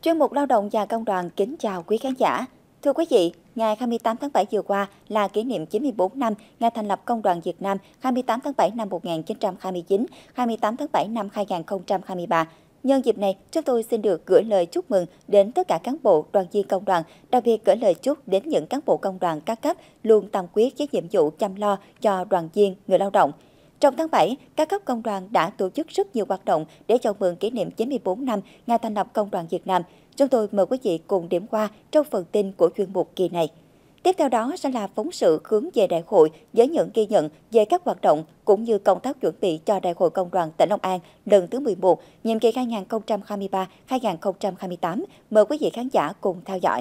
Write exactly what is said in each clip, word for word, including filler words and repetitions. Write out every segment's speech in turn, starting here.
Chuyên mục Lao động và Công đoàn kính chào quý khán giả. Thưa quý vị, ngày hai mươi tám tháng bảy vừa qua là kỷ niệm chín mươi tư năm ngày thành lập Công đoàn Việt Nam hai mươi tám tháng bảy năm một nghìn chín trăm hai mươi chín, hai mươi tám tháng bảy năm hai nghìn không trăm hai mươi ba. Nhân dịp này, chúng tôi xin được gửi lời chúc mừng đến tất cả cán bộ, đoàn viên công đoàn, đặc biệt gửi lời chúc đến những cán bộ công đoàn các cấp luôn tâm quyết với nhiệm vụ chăm lo cho đoàn viên, người lao động. Trong tháng bảy, các cấp công đoàn đã tổ chức rất nhiều hoạt động để chào mừng kỷ niệm chín mươi tư năm ngày thành lập Công đoàn Việt Nam. Chúng tôi mời quý vị cùng điểm qua trong phần tin của chuyên mục kỳ này. Tiếp theo đó sẽ là phóng sự hướng về đại hội với những ghi nhận về các hoạt động cũng như công tác chuẩn bị cho Đại hội Công đoàn tỉnh Long An lần thứ mười một, nhiệm kỳ hai nghìn không trăm hai mươi ba đến hai nghìn không trăm hai mươi tám. Mời quý vị khán giả cùng theo dõi.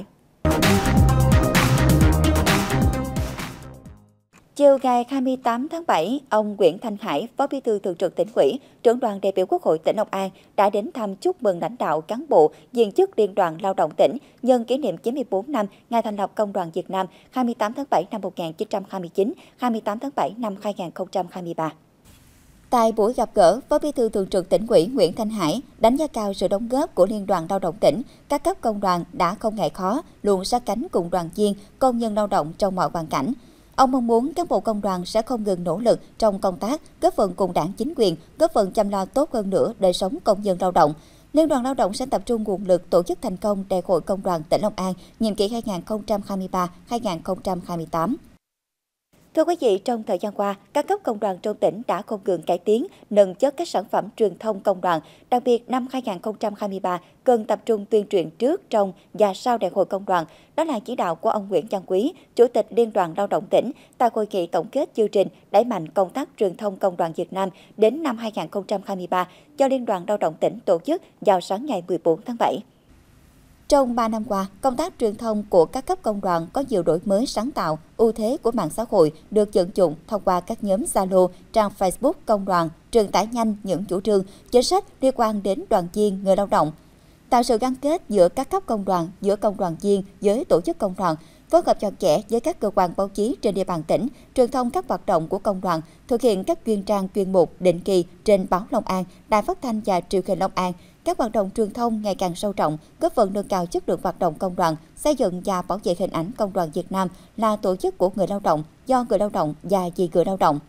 Chiều ngày hai mươi tám tháng bảy, ông Nguyễn Thanh Hải, Phó Bí thư Thường trực Tỉnh ủy, trưởng đoàn đại biểu Quốc hội tỉnh Long An đã đến thăm chúc mừng lãnh đạo cán bộ, viên chức Liên đoàn Lao động tỉnh nhân kỷ niệm chín mươi tư năm ngày thành lập Công đoàn Việt Nam hai mươi tám tháng bảy năm một nghìn chín trăm hai mươi chín, hai mươi tám tháng bảy năm hai nghìn không trăm hai mươi ba. Tại buổi gặp gỡ, Phó Bí thư Thường trực Tỉnh ủy Nguyễn Thanh Hải đánh giá cao sự đóng góp của Liên đoàn Lao động tỉnh, các cấp công đoàn đã không ngại khó, luôn sát cánh cùng đoàn viên, công nhân lao động trong mọi hoàn cảnh. Ông mong muốn cán bộ công đoàn sẽ không ngừng nỗ lực trong công tác, góp phần cùng đảng chính quyền, góp phần chăm lo tốt hơn nữa đời sống công nhân lao động. Liên đoàn Lao động sẽ tập trung nguồn lực tổ chức thành công Đại hội Công đoàn tỉnh Long An, nhiệm kỳ hai nghìn không trăm hai mươi ba đến hai nghìn không trăm hai mươi tám. Thưa quý vị, trong thời gian qua, các cấp công đoàn trong tỉnh đã không ngừng cải tiến, nâng chất các sản phẩm truyền thông công đoàn. Đặc biệt, năm hai nghìn không trăm hai mươi ba, cần tập trung tuyên truyền trước, trong và sau Đại hội Công đoàn. Đó là chỉ đạo của ông Nguyễn Văn Quý, Chủ tịch Liên đoàn Lao động tỉnh, tại hội nghị tổng kết chương trình đẩy mạnh công tác truyền thông Công đoàn Việt Nam đến năm hai nghìn không trăm hai mươi ba do Liên đoàn Lao động tỉnh tổ chức vào sáng ngày mười bốn tháng bảy. Trong ba năm qua, công tác truyền thông của các cấp công đoàn có nhiều đổi mới sáng tạo, ưu thế của mạng xã hội được vận dụng thông qua các nhóm Zalo, trang Facebook công đoàn, truyền tải nhanh những chủ trương, chính sách liên quan đến đoàn viên, người lao động, tạo sự gắn kết giữa các cấp công đoàn, giữa công đoàn viên với tổ chức công đoàn, phối hợp chặt chẽ với các cơ quan báo chí trên địa bàn tỉnh, truyền thông các hoạt động của công đoàn, thực hiện các chuyên trang chuyên mục định kỳ trên báo Long An, Đài Phát thanh và Truyền hình Long An. Các hoạt động truyền thông ngày càng sâu rộng, góp phần nâng cao chất lượng hoạt động công đoàn, xây dựng và bảo vệ hình ảnh Công đoàn Việt Nam là tổ chức của người lao động, do người lao động và vì người lao động.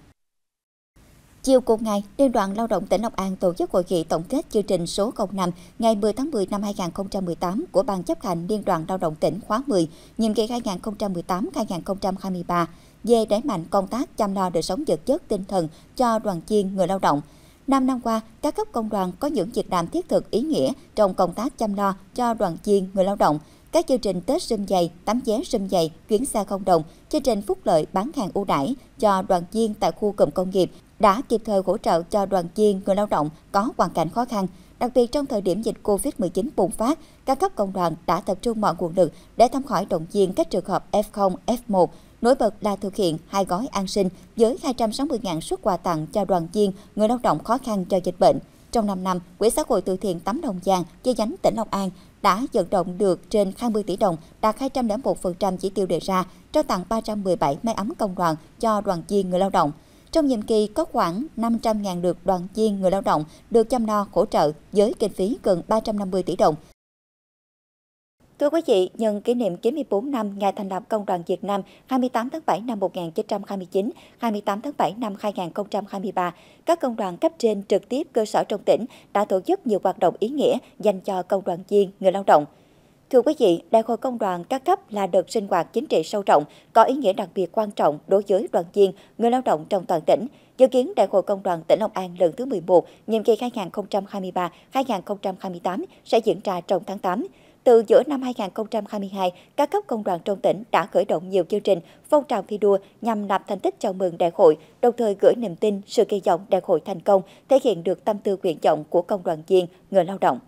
Chiều cùng ngày, Liên đoàn Lao động tỉnh Long An tổ chức hội nghị tổng kết chương trình số không năm ngày mười tháng mười năm hai nghìn không trăm mười tám của Ban chấp hành Liên đoàn Lao động tỉnh khóa mười, nhiệm kỳ hai nghìn không trăm mười tám đến hai nghìn không trăm hai mươi ba, về đẩy mạnh công tác chăm lo đời sống vật chất tinh thần cho đoàn viên, người lao động. Năm năm qua, các cấp công đoàn có những việc làm thiết thực ý nghĩa trong công tác chăm lo cho đoàn viên, người lao động. Các chương trình Tết Sum Dày, tấm vé Sum Dày, chuyến xe không đồng, chương trình phúc lợi bán hàng ưu đãi cho đoàn viên tại khu cụm công nghiệp đã kịp thời hỗ trợ cho đoàn viên, người lao động có hoàn cảnh khó khăn. Đặc biệt trong thời điểm dịch Covid mười chín bùng phát, các cấp công đoàn đã tập trung mọi nguồn lực để thăm hỏi động viên các trường hợp F không, F một. Nổi bật là thực hiện hai gói an sinh với hai trăm sáu mươi nghìn suất quà tặng cho đoàn viên, người lao động khó khăn do dịch bệnh. Trong năm năm, Quỹ xã hội từ thiện Tấm Lòng Vàng chi nhánh tỉnh Long An đã vận động được trên hai mươi tỷ đồng, đạt hai trăm lẻ một phần trăm chỉ tiêu đề ra, trao tặng ba trăm mười bảy máy ấm công đoàn cho đoàn viên, người lao động. Trong nhiệm kỳ có khoảng năm trăm nghìn lượt đoàn viên, người lao động được chăm lo hỗ trợ với kinh phí gần ba trăm năm mươi tỷ đồng. Thưa quý vị, nhân kỷ niệm chín mươi tư năm ngày thành lập Công đoàn Việt Nam hai mươi tám tháng bảy năm một nghìn chín trăm hai mươi chín, hai mươi tám tháng bảy năm hai nghìn không trăm hai mươi ba, các công đoàn cấp trên trực tiếp cơ sở trong tỉnh đã tổ chức nhiều hoạt động ý nghĩa dành cho công đoàn viên, người lao động. Thưa quý vị, Đại hội Công đoàn các cấp là đợt sinh hoạt chính trị sâu rộng, có ý nghĩa đặc biệt quan trọng đối với đoàn viên, người lao động trong toàn tỉnh. Dự kiến Đại hội Công đoàn tỉnh Long An lần thứ mười một, nhiệm kỳ hai nghìn không trăm hai mươi ba đến hai nghìn không trăm hai mươi tám sẽ diễn ra trong tháng tám. Từ giữa năm hai nghìn không trăm hai mươi hai, các cấp công đoàn trong tỉnh đã khởi động nhiều chương trình, phong trào thi đua nhằm lập thành tích chào mừng đại hội, đồng thời gửi niềm tin, sự kỳ vọng đại hội thành công, thể hiện được tâm tư nguyện vọng của công đoàn viên, người lao động.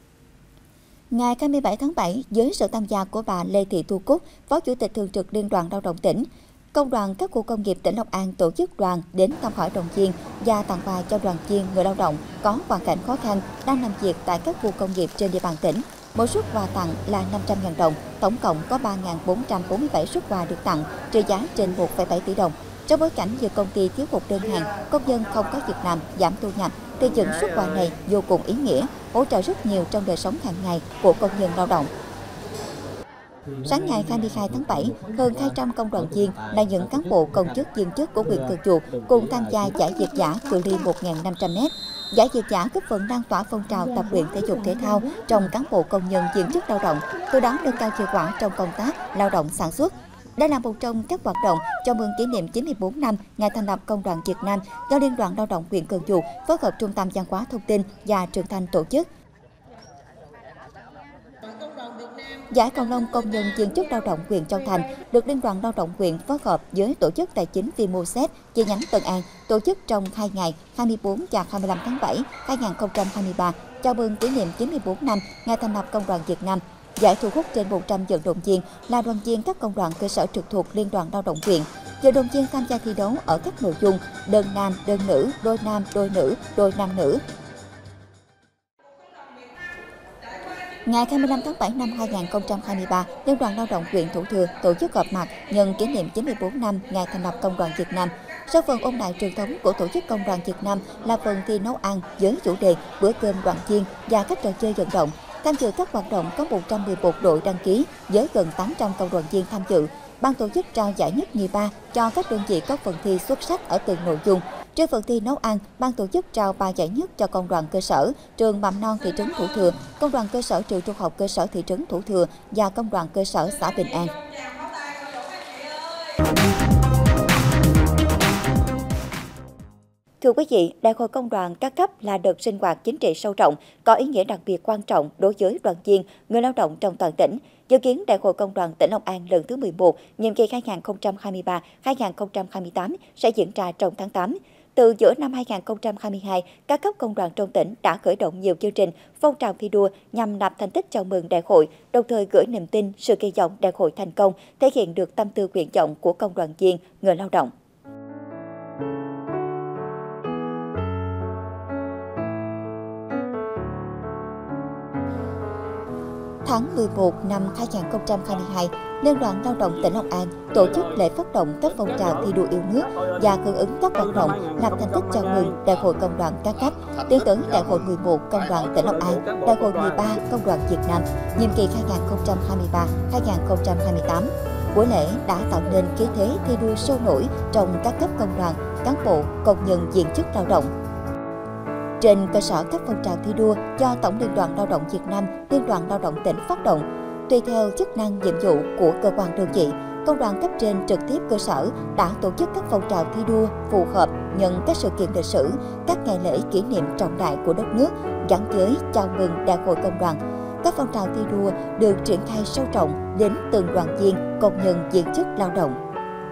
Ngày hai mươi bảy tháng bảy, với sự tham gia của bà Lê Thị Thu Cúc, Phó Chủ tịch Thường trực Liên đoàn Lao động tỉnh, Công đoàn các khu công nghiệp tỉnh Long An tổ chức đoàn đến thăm hỏi động viên và tặng quà cho đoàn viên, người lao động có hoàn cảnh khó khăn đang làm việc tại các khu công nghiệp trên địa bàn tỉnh. Mỗi suất quà tặng là năm trăm nghìn đồng, tổng cộng có ba nghìn bốn trăm bốn mươi bảy suất quà được tặng, trị giá trên một phẩy bảy tỷ đồng. Trong bối cảnh nhiều công ty thiếu hụt đơn hàng, công nhân không có việc làm, giảm thu nhập, thì những suất quà này vô cùng ý nghĩa, hỗ trợ rất nhiều trong đời sống hàng ngày của công nhân lao động. Sáng ngày hai mươi hai tháng bảy, hơn hai trăm công đoàn viên là những cán bộ công chức viên chức của huyện Cần Giờ cùng tham gia giải việt dã cự ly một nghìn năm trăm mét. Giải việt dã góp phần lan tỏa phong trào tập luyện thể dục thể thao trong cán bộ công nhân viên chức lao động, từ đó nâng cao hiệu quả trong công tác lao động sản xuất. Đây là một trong các hoạt động chào mừng kỷ niệm chín mươi tư năm ngày thành lập Công đoàn Việt Nam do Liên đoàn Lao động huyện Cần Giờ phối hợp Trung tâm Văn hóa Thông tin và Truyền thanh tổ chức. Giải cầu lông công nhân viên chức lao động huyện Châu Thành được Liên đoàn Lao động huyện phối hợp với tổ chức tài chính Vimoset chi nhánh Tân An tổ chức trong hai ngày hai mươi tư và hai mươi lăm tháng bảy năm hai nghìn không trăm hai mươi ba chào mừng kỷ niệm chín mươi tư năm ngày thành lập Công đoàn Việt Nam. Giải thu hút trên một trăm vận động viên là đoàn viên các công đoàn cơ sở trực thuộc Liên đoàn Lao động huyện. Vận động viên tham gia thi đấu ở các nội dung đơn nam, đơn nữ, đôi nam, đôi nữ, đôi nam nữ. Ngày hai mươi lăm tháng bảy năm hai nghìn không trăm hai mươi ba, Liên đoàn Lao động huyện Thủ Thừa tổ chức họp mặt nhân kỷ niệm chín mươi tư năm ngày thành lập Công đoàn Việt Nam. Sau phần ôn lại truyền thống của tổ chức Công đoàn Việt Nam là phần thi nấu ăn với chủ đề bữa cơm đoàn viên và các trò chơi vận động. Tham dự các hoạt động có một trăm mười một đội đăng ký với gần tám trăm công đoàn viên tham dự. Ban tổ chức trao giải nhất nhì ba cho các đơn vị có phần thi xuất sắc ở từng nội dung. Trên phần thi nấu ăn, ban tổ chức trao ba giải nhất cho công đoàn cơ sở, trường mầm non thị trấn Thủ Thừa, công đoàn cơ sở trường trung học cơ sở thị trấn Thủ Thừa và công đoàn cơ sở xã Bình An. Thưa quý vị, Đại hội Công đoàn các cấp là đợt sinh hoạt chính trị sâu rộng, có ý nghĩa đặc biệt quan trọng đối với đoàn viên, người lao động trong toàn tỉnh. Dự kiến Đại hội Công đoàn tỉnh Long An lần thứ mười một, nhiệm kỳ hai nghìn không trăm hai mươi ba đến hai nghìn không trăm hai mươi tám sẽ diễn ra trong tháng tám. Từ giữa năm hai nghìn không trăm hai mươi hai, các cấp công đoàn trong tỉnh đã khởi động nhiều chương trình, phong trào thi đua nhằm lập thành tích chào mừng đại hội, đồng thời gửi niềm tin, sự kỳ vọng đại hội thành công, thể hiện được tâm tư nguyện vọng của công đoàn viên, người lao động. Tháng mười một năm hai nghìn không trăm hai mươi hai, Liên đoàn Lao động tỉnh Long An tổ chức lễ phát động các phong trào thi đua yêu nước và hưởng ứng các hoạt động lập thành tích chào mừng Đại hội Công đoàn các cấp, tiến tới Đại hội mười một Công đoàn tỉnh Long An, Đại hội mười ba Công đoàn Việt Nam, nhiệm kỳ hai nghìn không trăm hai mươi ba đến hai nghìn không trăm hai mươi tám. Buổi lễ đã tạo nên khí thế thi đua sôi nổi trong các cấp công đoàn, cán bộ, công nhân viên chức lao động. Trên cơ sở các phong trào thi đua do Tổng Liên đoàn Lao động Việt Nam, Liên đoàn Lao động tỉnh phát động, tùy theo chức năng nhiệm vụ của cơ quan đơn vị, công đoàn cấp trên trực tiếp cơ sở đã tổ chức các phong trào thi đua phù hợp nhân các sự kiện lịch sử, các ngày lễ kỷ niệm trọng đại của đất nước gắn với chào mừng Đại hội Công đoàn. Các phong trào thi đua được triển khai sâu rộng đến từng đoàn viên, công nhân viên chức lao động.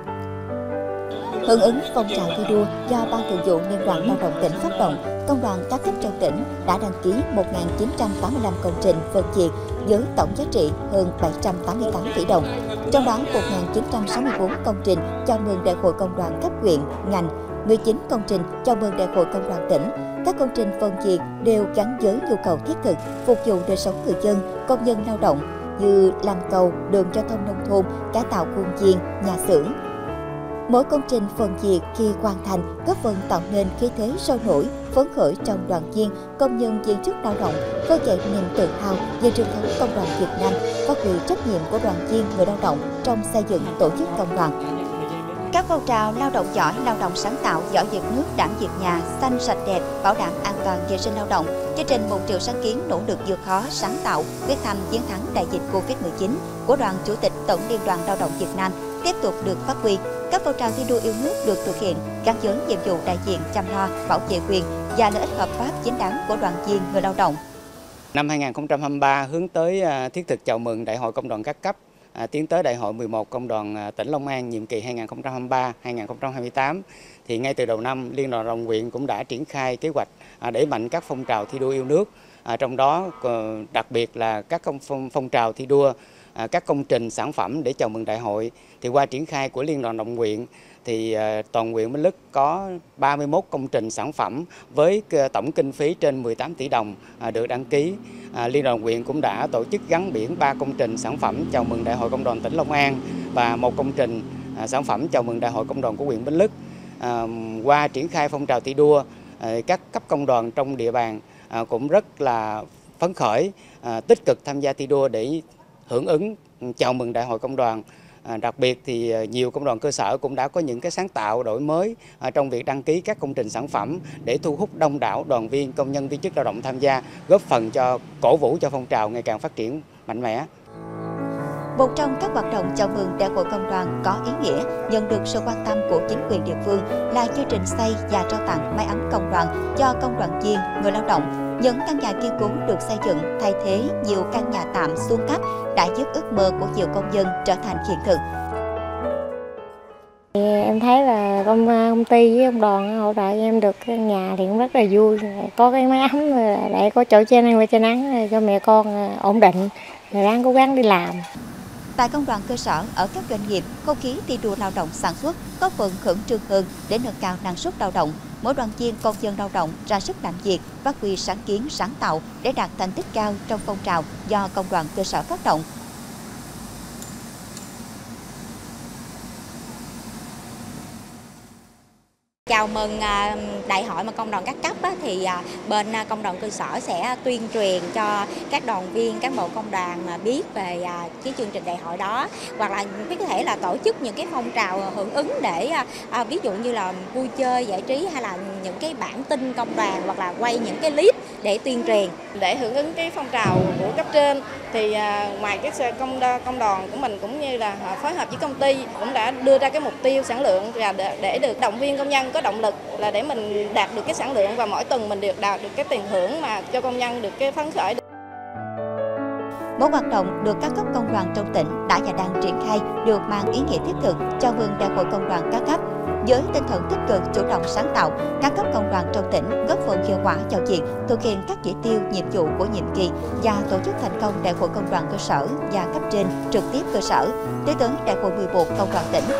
Hưởng ứng phong trào thi đua do Ban Thường vụ Liên đoàn Lao động tỉnh phát động, công đoàn các cấp trong tỉnh đã đăng ký một nghìn chín trăm tám mươi lăm công trình phân việc với tổng giá trị hơn bảy trăm tám mươi tám tỷ đồng. Trong đó một nghìn chín trăm sáu mươi tư công trình chào mừng Đại hội Công đoàn cấp huyện, ngành, mười chín công trình chào mừng Đại hội Công đoàn tỉnh. Các công trình phân việc đều gắn với nhu cầu thiết thực, phục vụ đời sống người dân, công nhân lao động như làm cầu, đường giao thông nông thôn, cải tạo khuôn viên, nhà xưởng. Mỗi công trình phần việc khi hoàn thành góp phần tạo nên khí thế sôi nổi, phấn khởi trong đoàn viên, công nhân viên chức lao động, khơi dậy niềm tự hào về truyền thống công đoàn Việt Nam, phát huy trách nhiệm của đoàn viên người lao động trong xây dựng tổ chức công đoàn. Các phong trào lao động giỏi, lao động sáng tạo, giỏi việc nước, đảng việc nhà, xanh sạch đẹp, bảo đảm an toàn vệ sinh lao động, chương trình một triệu sáng kiến nỗ lực vượt khó, sáng tạo, quyết tâm chiến thắng đại dịch Covid mười chín của Đoàn Chủ tịch Tổng Liên đoàn Lao động Việt Nam tiếp tục được phát huy. Các phong trào thi đua yêu nước được thực hiện gắn với nhiệm vụ đại diện chăm lo, bảo vệ quyền và lợi ích hợp pháp chính đáng của đoàn viên người lao động. Năm hai nghìn không trăm hai mươi ba hướng tới thiết thực chào mừng Đại hội Công đoàn các cấp, À, tiến tới Đại hội mười một Công đoàn tỉnh Long An nhiệm kỳ hai nghìn không trăm hai mươi ba đến hai nghìn không trăm hai mươi tám, thì ngay từ đầu năm, Liên đoàn Lao động huyện cũng đã triển khai kế hoạch à, đẩy mạnh các phong trào thi đua yêu nước, à, trong đó đặc biệt là các phong, phong trào thi đua, à, các công trình sản phẩm để chào mừng đại hội. Thì qua triển khai của Liên đoàn Lao động huyện, thì à, toàn huyện Bến Lức có ba mươi mốt công trình sản phẩm với tổng kinh phí trên mười tám tỷ đồng à, được đăng ký. À, Liên đoàn huyện cũng đã tổ chức gắn biển ba công trình sản phẩm chào mừng Đại hội Công đoàn tỉnh Long An và một công trình sản phẩm chào mừng Đại hội Công đoàn của huyện Bến Lức. Qua triển khai phong trào thi đua, các cấp công đoàn trong địa bàn cũng rất là phấn khởi, tích cực tham gia thi đua để hưởng ứng chào mừng Đại hội Công đoàn. À, đặc biệt thì nhiều công đoàn cơ sở cũng đã có những cái sáng tạo đổi mới à, trong việc đăng ký các công trình sản phẩm để thu hút đông đảo đoàn viên, công nhân, viên chức lao động tham gia, góp phần cho cổ vũ cho phong trào ngày càng phát triển mạnh mẽ. Một trong các hoạt động chào mừng Đại hội Công đoàn có ý nghĩa, nhận được sự quan tâm của chính quyền địa phương là chương trình xây và trao tặng máy ấm công đoàn cho công đoàn viên, người lao động. Những căn nhà kiên cố được xây dựng thay thế nhiều căn nhà tạm xuống cấp đã giúp ước mơ của nhiều công dân trở thành hiện thực. Em thấy là công, công ty với công đoàn hỗ trợ em được căn nhà thì cũng rất là vui. Có cái máy ấm để có chỗ che nắng và che nắng cho mẹ con ổn định, ráng cố gắng đi làm. Tại công đoàn cơ sở, ở các doanh nghiệp, không khí thi đua lao động sản xuất có phần khẩn trương hơn để nâng cao năng suất lao động. Mỗi đoàn viên công dân lao động ra sức làm việc, phát huy sáng kiến, sáng tạo để đạt thành tích cao trong phong trào do công đoàn cơ sở phát động. Chào mừng đại hội mà công đoàn các cấp thì bên công đoàn cơ sở sẽ tuyên truyền cho các đoàn viên, cán bộ công đoàn biết về cái chương trình đại hội đó, hoặc là có thể là tổ chức những cái phong trào hưởng ứng để ví dụ như là vui chơi giải trí, hay là những cái bản tin công đoàn, hoặc là quay những cái clip để tuyên truyền. Để hưởng ứng cái phong trào của cấp trên thì ngoài cái công công đoàn của mình cũng như là phối hợp với công ty cũng đã đưa ra cái mục tiêu sản lượng là để được động viên công nhân có động lực là để mình đạt được cái sản lượng, và mỗi tuần mình được đạt được cái tiền thưởng mà cho công nhân được cái phấn khởi. Mỗi hoạt động được các cấp công đoàn trong tỉnh đã và đang triển khai được mang ý nghĩa thiết thực chào mừng Đại hội Công đoàn các cấp. Với tinh thần tích cực, chủ động, sáng tạo, các cấp công đoàn trong tỉnh góp phần hiệu quả vào việc thực hiện các chỉ tiêu, nhiệm vụ của nhiệm kỳ và tổ chức thành công Đại hội Công đoàn cơ sở và cấp trên trực tiếp cơ sở, tiến tới Đại hội mười một Công đoàn tỉnh.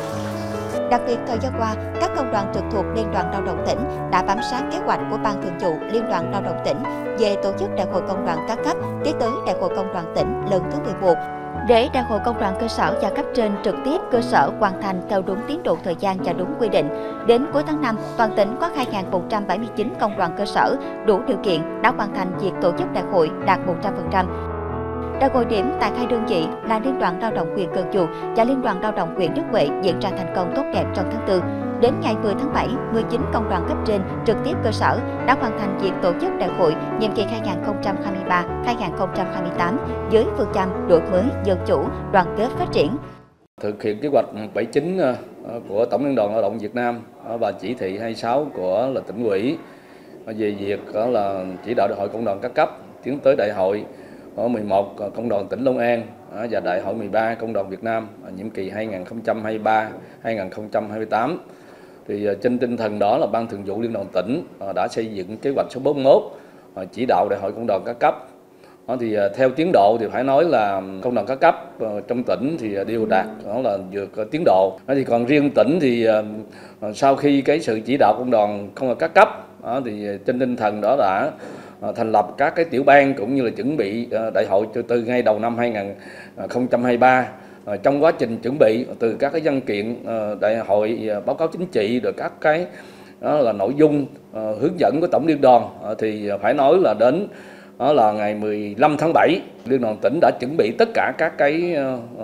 Đặc biệt, thời gian qua, các công đoàn trực thuộc Liên đoàn Lao động tỉnh đã bám sát kế hoạch của Ban Thường vụ Liên đoàn Lao động tỉnh về tổ chức Đại hội Công đoàn các cấp tiến tới Đại hội Công đoàn tỉnh lần thứ mười một. Để Đại hội Công đoàn cơ sở và cấp trên trực tiếp cơ sở hoàn thành theo đúng tiến độ thời gian và đúng quy định, đến cuối tháng năm, toàn tỉnh có hai nghìn một trăm bảy mươi chín công đoàn cơ sở đủ điều kiện đã hoàn thành việc tổ chức đại hội đạt một trăm phần trăm. Đại hội điểm tại hai đơn vị là Liên đoàn Lao động huyện Cần Giờ và Liên đoàn Lao động huyện Đức Huệ diễn ra thành công tốt đẹp trong tháng tư. Đến ngày mười tháng bảy, mười chín công đoàn cấp trên trực tiếp cơ sở đã hoàn thành việc tổ chức đại hội nhiệm kỳ hai nghìn không trăm hai mươi ba đến hai nghìn không trăm hai mươi tám với phương châm đổi mới, dân chủ, đoàn kết phát triển. Thực hiện kế hoạch bảy mươi chín của Tổng Liên đoàn Lao động Việt Nam và chỉ thị hai mươi sáu của là tỉnh ủy về việc đó là chỉ đạo đại hội công đoàn các cấp tiến tới đại hội mười một công đoàn tỉnh Long An và đại hội mười ba công đoàn Việt Nam nhiệm kỳ hai nghìn không trăm hai mươi ba đến hai nghìn không trăm hai mươi tám. Thì trên tinh thần đó là Ban Thường vụ Liên đoàn tỉnh đã xây dựng kế hoạch số bốn mươi mốt chỉ đạo đại hội công đoàn các cấp. Thì theo tiến độ thì phải nói là công đoàn các cấp trong tỉnh thì đều đạt đó là vượt tiến độ. Thì còn riêng tỉnh thì sau khi cái sự chỉ đạo công đoàn công đoàn các cấp thì trên tinh thần đó đã thành lập các cái tiểu ban cũng như là chuẩn bị đại hội từ ngay đầu năm hai nghìn không trăm hai mươi ba. Trong quá trình chuẩn bị từ các cái văn kiện đại hội, báo cáo chính trị, rồi các cái đó là nội dung hướng dẫn của tổng liên đoàn thì phải nói là đến đó là ngày mười lăm tháng bảy, Liên đoàn tỉnh đã chuẩn bị tất cả các cái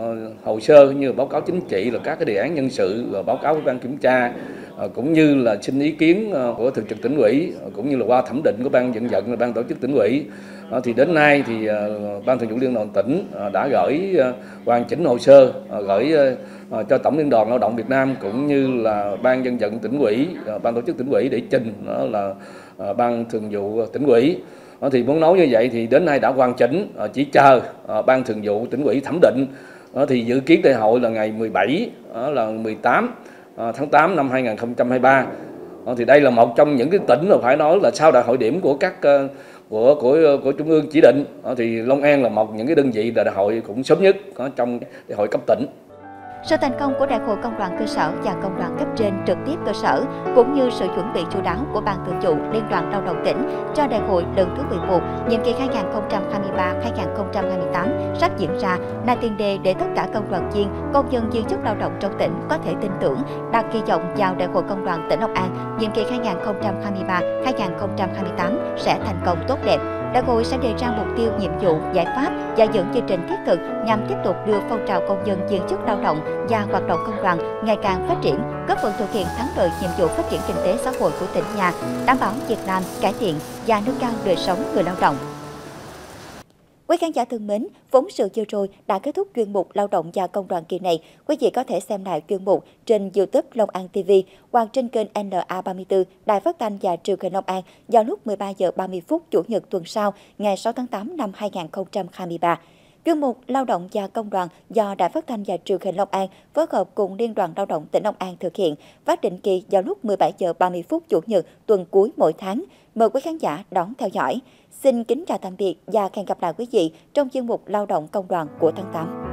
hồ sơ như báo cáo chính trị, là các cái đề án nhân sự, rồi báo cáo của ban kiểm tra, cũng như là xin ý kiến của thường trực tỉnh ủy, cũng như là qua thẩm định của ban vận vận, ban tổ chức tỉnh ủy. Thì đến nay thì Ban Thường vụ Liên đoàn tỉnh đã gửi hoàn chỉnh hồ sơ gửi cho Tổng Liên đoàn Lao động Việt Nam cũng như là ban dân vận tỉnh ủy, ban tổ chức tỉnh ủy để trình đó là Ban Thường vụ tỉnh ủy. Thì muốn nói như vậy thì đến nay đã hoàn chỉnh, chỉ chờ Ban Thường vụ tỉnh ủy thẩm định. Thì dự kiến đại hội là ngày mười bảy là mười tám tháng tám năm hai nghìn không trăm hai mươi ba. Thì đây là một trong những cái tỉnh là phải nói là sau đại hội điểm của các của của của trung ương chỉ định, thì Long An là một những cái đơn vị là đại hội cũng sớm nhất trong đại hội cấp tỉnh. Sự thành công của Đại hội Công đoàn cơ sở và Công đoàn cấp trên trực tiếp cơ sở, cũng như sự chuẩn bị chu đáo của Ban Thường vụ Liên đoàn Lao động tỉnh cho Đại hội lần thứ mười một, nhiệm kỳ hai nghìn không trăm hai mươi ba đến hai nghìn không trăm hai mươi tám sắp diễn ra là tiền đề để tất cả công đoàn viên, công nhân viên chức lao động trong tỉnh có thể tin tưởng, đặt kỳ vọng vào Đại hội Công đoàn tỉnh Long An, nhiệm kỳ hai nghìn không trăm hai mươi ba đến hai nghìn không trăm hai mươi tám sẽ thành công tốt đẹp. Đại hội sẽ đề ra mục tiêu, nhiệm vụ, giải pháp và những chương trình thiết thực nhằm tiếp tục đưa phong trào công nhân viên chức lao động và hoạt động công đoàn ngày càng phát triển, góp phần thực hiện thắng lợi nhiệm vụ phát triển kinh tế xã hội của tỉnh nhà, đảm bảo việc làm, cải thiện và nâng cao đời sống người lao động. Quý khán giả thân mến, phóng sự vừa rồi đã kết thúc chuyên mục Lao động và Công đoàn kỳ này. Quý vị có thể xem lại chuyên mục trên YouTube Long An ti vi hoặc trên kênh N A ba mươi tư Đài Phát thanh và Truyền hình Long An vào lúc mười ba giờ ba mươi phút Chủ nhật tuần sau, ngày sáu tháng tám năm hai nghìn không trăm hai mươi ba. Chuyên mục Lao động và Công đoàn do Đài Phát thanh và Truyền hình Long An phối hợp cùng Liên đoàn Lao động tỉnh Long An thực hiện, phát định kỳ vào lúc mười bảy giờ ba mươi phút Chủ nhật tuần cuối mỗi tháng. Mời quý khán giả đón theo dõi. Xin kính chào tạm biệt và hẹn gặp lại quý vị trong chuyên mục Lao động Công đoàn của tháng tám.